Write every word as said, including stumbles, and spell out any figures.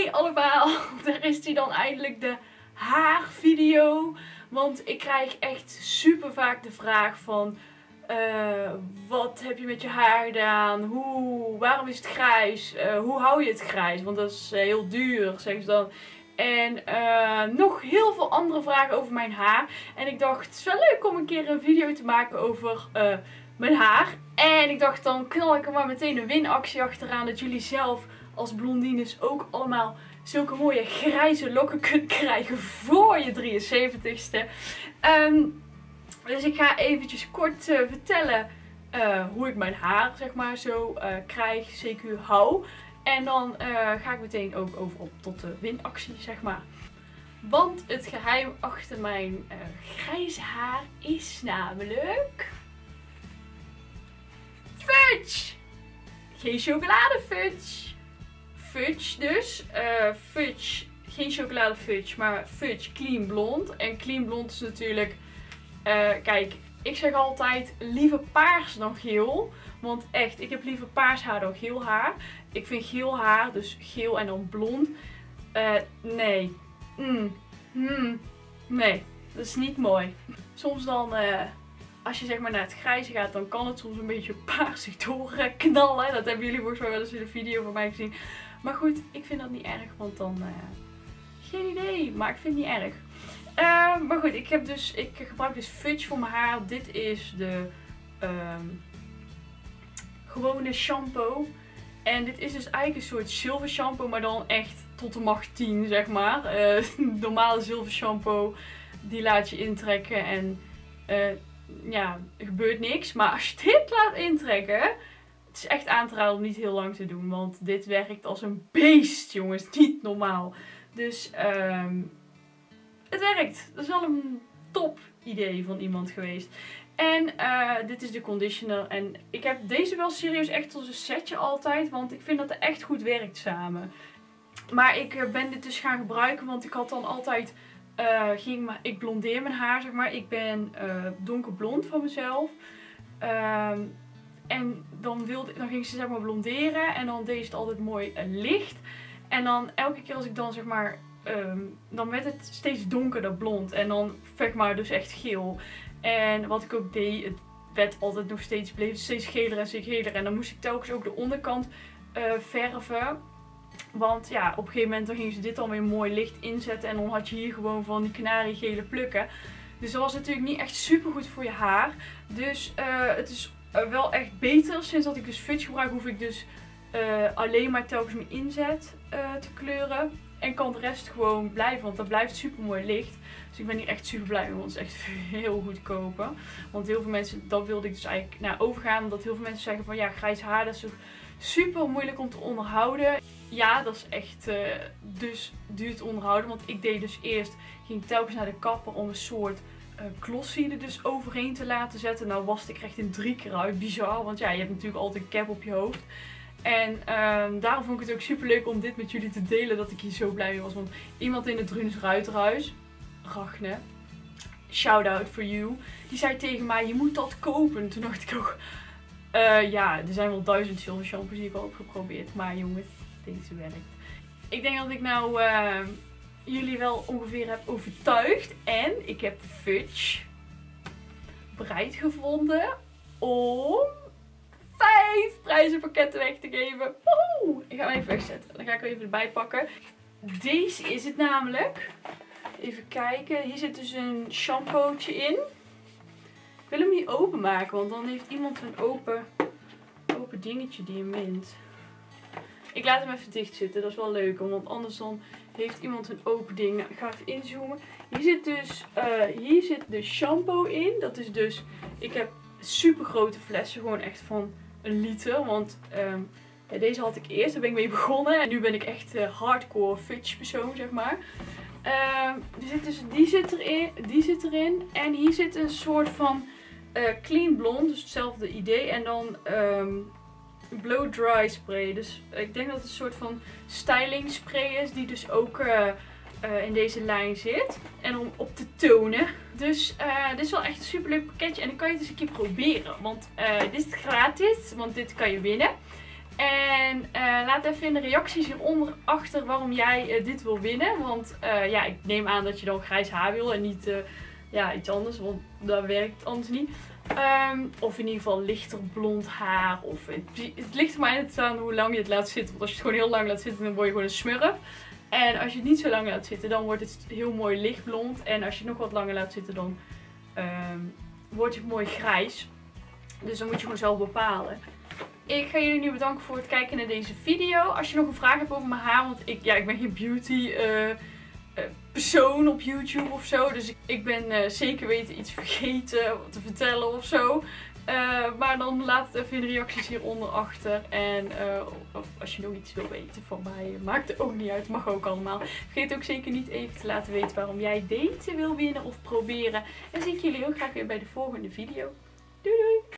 Hey allemaal, daar is die dan eindelijk, de haarvideo. Want ik krijg echt super vaak de vraag van... Uh, wat heb je met je haar gedaan? Hoe, waarom is het grijs? Uh, hoe hou je het grijs? Want dat is uh, heel duur, zeggen ze dan. En uh, nog heel veel andere vragen over mijn haar. En ik dacht, het is wel leuk om een keer een video te maken over uh, mijn haar. En ik dacht, dan knal ik er maar meteen een winactie achteraan. Dat jullie zelf als blondines ook allemaal zulke mooie grijze lokken kunt krijgen voor je drieënzeventigste. Um, dus ik ga eventjes kort uh, vertellen uh, hoe ik mijn haar zeg maar zo uh, krijg, C Q hou. En dan uh, ga ik meteen ook over op tot de winactie, zeg maar. Want het geheim achter mijn uh, grijze haar is namelijk... fudge! Geen chocoladefudge. Fudge dus. Uh, fudge, geen chocoladefudge, maar fudge clean blond. En clean blond is natuurlijk... Uh, kijk, ik zeg altijd liever paars dan geel. Want echt, ik heb liever paars haar dan geel haar. Ik vind geel haar, dus geel en dan blond. Uh, nee. Mm. Mm. Nee, dat is niet mooi. Soms dan, uh, als je zeg maar naar het grijze gaat, dan kan het soms een beetje paarsig doorknallen. Dat hebben jullie volgens mij wel eens in de video van mij gezien. Maar goed, ik vind dat niet erg, want dan... Uh, geen idee, maar ik vind het niet erg. Uh, maar goed, ik, heb dus, ik gebruik dus fudge voor mijn haar. Dit is de um, gewone shampoo. En dit is dus eigenlijk een soort zilver shampoo, maar dan echt tot de macht tien, zeg maar. Uh, normale zilver shampoo, die laat je intrekken en uh, ja, er gebeurt niks. Maar als je dit laat intrekken, het is echt aan te raden om niet heel lang te doen. Want dit werkt als een beest, jongens. Niet normaal. Dus... Um, Het werkt. Dat is wel een top idee van iemand geweest. En uh, dit is de conditioner. En ik heb deze wel serieus echt als een setje altijd. Want ik vind dat het echt goed werkt samen. Maar ik uh, ben dit dus gaan gebruiken. Want ik had dan altijd... Uh, ging, ik blondeer mijn haar, zeg maar. Ik ben uh, donkerblond van mezelf. Uh, en dan, wilde, dan ging ze zeg maar blonderen. En dan deed ze het altijd mooi uh, licht. En dan elke keer als ik dan zeg maar... Um, dan werd het steeds donkerder blond en dan zeg maar dus echt geel. En wat ik ook deed, het werd altijd nog steeds, bleef het steeds geler en steeds geler. En dan moest ik telkens ook de onderkant uh, verven. Want ja, op een gegeven moment dan gingen ze dit alweer mooi licht inzetten en dan had je hier gewoon van die kanariegele plukken. Dus dat was natuurlijk niet echt super goed voor je haar. Dus uh, het is uh, wel echt beter. Sinds dat ik dus fudge gebruik, hoef ik dus uh, alleen maar telkens mijn inzet uh, te kleuren. En kan de rest gewoon blijven, want dat blijft super mooi licht. Dus ik ben hier echt super blij mee, want het is echt heel goedkoop. Want heel veel mensen, dat wilde ik dus eigenlijk naar overgaan. Omdat heel veel mensen zeggen van ja, grijs haar, dat is toch super moeilijk om te onderhouden. Ja, dat is echt uh, dus duur te onderhouden. Want ik deed dus eerst, ging telkens naar de kapper om een soort uh, glossie er dus overheen te laten zetten. Nou waste ik echt in drie keer uit, bizar. Want ja, je hebt natuurlijk altijd een cap op je hoofd. En um, daarom vond ik het ook super leuk om dit met jullie te delen, dat ik hier zo blij mee was. Want iemand in het Drunes Ruiterhuis, Ragne, shout out for you, die zei tegen mij, je moet dat kopen. Toen dacht ik ook, uh, ja, er zijn wel duizend zilver shampoos die ik al heb geprobeerd. Maar jongens, deze werkt. Ik denk dat ik nou uh, jullie wel ongeveer heb overtuigd. En ik heb fudge bereid gevonden om... vijf prijzenpakketten weg te geven. Woehoe! Ik ga hem even wegzetten. Dan ga ik er even erbij pakken. Deze is het namelijk. Even kijken. Hier zit dus een shampootje in. Ik wil hem niet openmaken, want dan heeft iemand een open, open dingetje die hem mint. Ik laat hem even dicht zitten. Dat is wel leuk, want anders dan heeft iemand een open ding. Ik ga even inzoomen. Hier zit dus uh, hier zit de shampoo in. Dat is dus... Ik heb super grote flessen. Gewoon echt van... een liter, want um, ja, deze had ik eerst, daar ben ik mee begonnen en nu ben ik echt uh, hardcore fudge persoon, zeg maar. Uh, die, zit dus, die, zit erin, die zit erin en hier zit een soort van uh, clean blond, dus hetzelfde idee en dan um, blow dry spray. Dus uh, ik denk dat het een soort van styling spray is die dus ook uh, uh, in deze lijn zit en om op te tonen. Dus uh, dit is wel echt een super leuk pakketje en dan kan je het eens een keer proberen. Want uh, dit is gratis, want dit kan je winnen. En uh, laat even in de reacties hieronder achter waarom jij uh, dit wil winnen. Want uh, ja, ik neem aan dat je dan grijs haar wil en niet uh, ja, iets anders. Want dat werkt anders niet. Um, of in ieder geval lichter blond haar. Of het, het ligt er maar net aan hoe lang je het laat zitten. Want als je het gewoon heel lang laat zitten, dan word je gewoon een smurf. En als je het niet zo lang laat zitten, dan wordt het heel mooi lichtblond. En als je het nog wat langer laat zitten, dan um, wordt het mooi grijs. Dus dan moet je gewoon zelf bepalen. Ik ga jullie nu bedanken voor het kijken naar deze video. Als je nog een vraag hebt over mijn haar, want ik, ja, ik ben geen beauty uh, uh, persoon op YouTube of zo. Dus ik, ik ben uh, zeker weten iets vergeten te vertellen of zo. Uh, maar dan laat het even in de reacties hieronder achter. En uh, of als je nog iets wil weten van mij, maakt het ook niet uit. Mag ook allemaal. Vergeet ook zeker niet even te laten weten waarom jij deze wil winnen of proberen. En zie ik jullie heel graag weer bij de volgende video. Doei doei!